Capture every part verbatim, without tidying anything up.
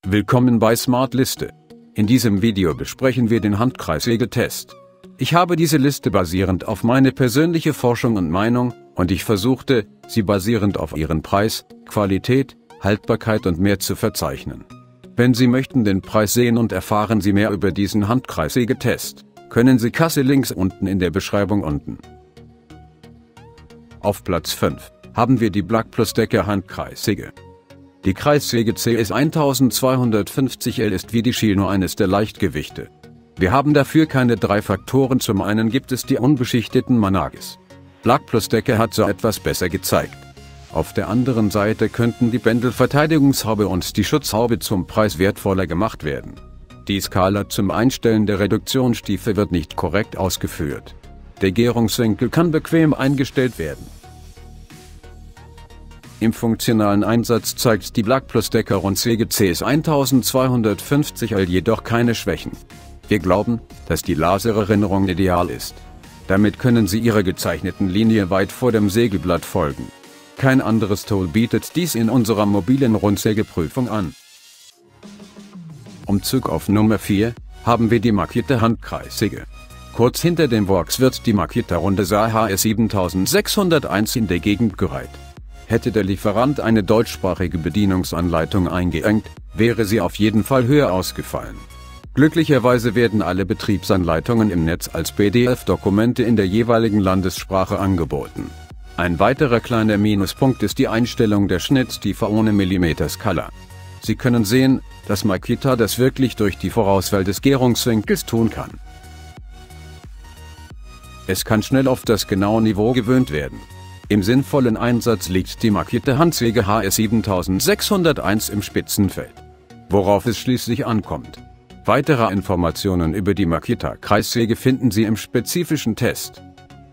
Willkommen bei Smart Liste. In diesem Video besprechen wir den Handkreissägetest. Ich habe diese Liste basierend auf meine persönliche Forschung und Meinung, und ich versuchte, sie basierend auf ihren Preis, Qualität, Haltbarkeit und mehr zu verzeichnen. Wenn Sie möchten den Preis sehen und erfahren Sie mehr über diesen Handkreissägetest, können Sie Kasse links unten in der Beschreibung unten. Auf Platz fünf haben wir die Black-Plus-Decker Handkreissäge. Die Kreissäge C S zwölfhundertfünfzig L ist wie die Stihl nur eines der Leichtgewichte. Wir haben dafür keine drei Faktoren. Zum einen gibt es die unbeschichteten Managis. Black-Plus-Decker hat so etwas besser gezeigt. Auf der anderen Seite könnten die Bändelverteidigungshaube und die Schutzhaube zum Preis wertvoller gemacht werden. Die Skala zum Einstellen der Reduktionsstufe wird nicht korrekt ausgeführt. Der Gärungswinkel kann bequem eingestellt werden. Im funktionalen Einsatz zeigt die Black-Plus-Decker Rundsäge C S zwölfhundertfünfzig L jedoch keine Schwächen. Wir glauben, dass die Lasererinnerung ideal ist. Damit können Sie Ihrer gezeichneten Linie weit vor dem Sägeblatt folgen. Kein anderes Tool bietet dies in unserer mobilen Rundsägeprüfung an. Umzug auf Nummer vier haben wir die Makita Handkreissäge. Kurz hinter dem Works wird die Makita Rundsäge H S siebentausendsechshunderteins in der Gegend gereiht. Hätte der Lieferant eine deutschsprachige Bedienungsanleitung eingeengt, wäre sie auf jeden Fall höher ausgefallen. Glücklicherweise werden alle Betriebsanleitungen im Netz als P D F-Dokumente in der jeweiligen Landessprache angeboten. Ein weiterer kleiner Minuspunkt ist die Einstellung der Schnittstiefe ohne Millimeterskala. Sie können sehen, dass Makita das wirklich durch die Vorauswahl des Gärungswinkels tun kann. Es kann schnell auf das genaue Niveau gewöhnt werden. Im sinnvollen Einsatz liegt die Makita Handsäge H S siebentausendsechshunderteins im Spitzenfeld. Worauf es schließlich ankommt. Weitere Informationen über die Makita Kreissäge finden Sie im spezifischen Test.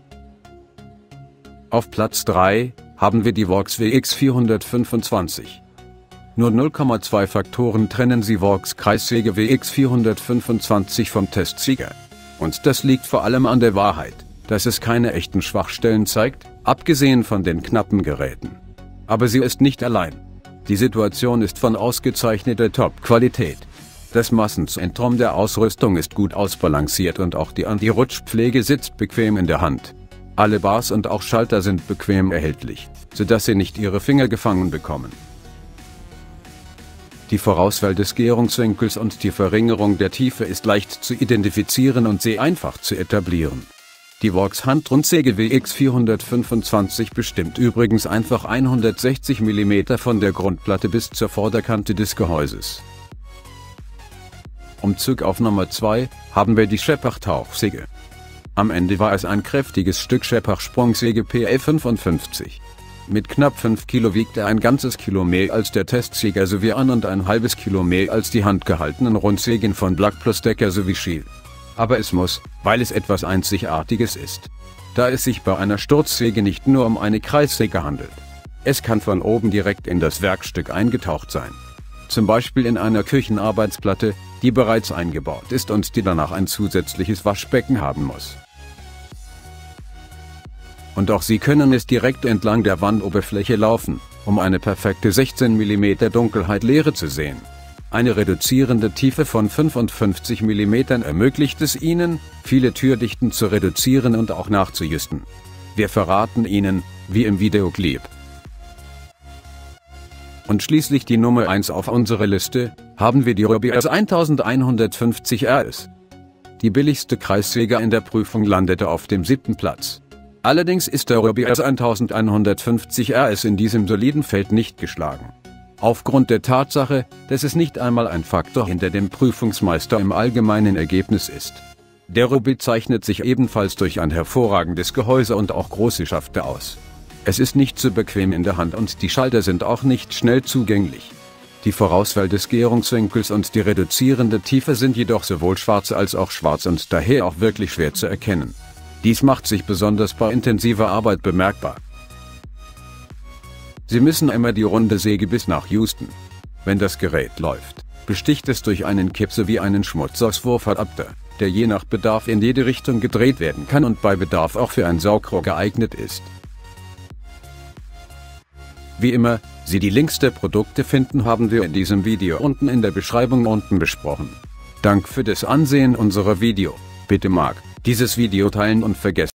Auf Platz drei haben wir die Works W X vierhundertfünfundzwanzig. Nur null Komma zwei Faktoren trennen die Works Kreissäge W X vierhundertfünfundzwanzig vom Testsieger. Und das liegt vor allem an der Wahrheit, dass es keine echten Schwachstellen zeigt, abgesehen von den knappen Geräten. Aber sie ist nicht allein. Die Situation ist von ausgezeichneter Top-Qualität. Das Massenzentrum der Ausrüstung ist gut ausbalanciert und auch die Anti-Rutschpflege sitzt bequem in der Hand. Alle Bars und auch Schalter sind bequem erhältlich, sodass Sie nicht Ihre Finger gefangen bekommen. Die Vorauswahl des Gärungswinkels und die Verringerung der Tiefe ist leicht zu identifizieren und sehr einfach zu etablieren. Die Works Handrundsäge W X vierhundertfünfundzwanzig bestimmt übrigens einfach hundertsechzig Millimeter von der Grundplatte bis zur Vorderkante des Gehäuses. Umzug auf Nummer zwei haben wir die Shepard Tauchsäge. Am Ende war es ein kräftiges Stück Shepard Sprungsäge P L fünfundfünfzig. Mit knapp fünf Kilo wiegt er ein ganzes Kilo mehr als der Testsieger sowie ein und ein halbes Kilo mehr als die handgehaltenen Rundsägen von Black-Plus-Decker sowie Stihl. Aber es muss, weil es etwas Einzigartiges ist. Da es sich bei einer Sturzsäge nicht nur um eine Kreissäge handelt. Es kann von oben direkt in das Werkstück eingetaucht sein. Zum Beispiel in einer Küchenarbeitsplatte, die bereits eingebaut ist und die danach ein zusätzliches Waschbecken haben muss. Und auch Sie können es direkt entlang der Wandoberfläche laufen, um eine perfekte sechzehn Millimeter Dunkelheit Leere zu sehen. Eine reduzierende Tiefe von fünfundfünfzig Millimeter ermöglicht es Ihnen, viele Türdichten zu reduzieren und auch nachzujusten. Wir verraten Ihnen, wie im Videoclip. Und schließlich die Nummer eins auf unserer Liste, haben wir die Ryobi R S elfhundertfünfzig R S. Die billigste Kreissäge in der Prüfung landete auf dem siebten Platz. Allerdings ist der Ryobi R S elfhundertfünfzig R S in diesem soliden Feld nicht geschlagen. Aufgrund der Tatsache, dass es nicht einmal ein Faktor hinter dem Prüfungsmeister im allgemeinen Ergebnis ist. Der Ryobi zeichnet sich ebenfalls durch ein hervorragendes Gehäuse und auch große Schafte aus. Es ist nicht so bequem in der Hand und die Schalter sind auch nicht schnell zugänglich. Die Vorauswahl des Gärungswinkels und die reduzierende Tiefe sind jedoch sowohl schwarz als auch schwarz und daher auch wirklich schwer zu erkennen. Dies macht sich besonders bei intensiver Arbeit bemerkbar. Sie müssen immer die runde Säge bis nach Houston. Wenn das Gerät läuft, besticht es durch einen Kipp sowie einen Schmutzauswurfadapter, der je nach Bedarf in jede Richtung gedreht werden kann und bei Bedarf auch für ein Saugrohr geeignet ist. Wie immer, Sie die Links der Produkte finden, haben wir in diesem Video unten in der Beschreibung unten besprochen. Dank für das Ansehen unserer Video. Bitte mag dieses Video teilen und vergessen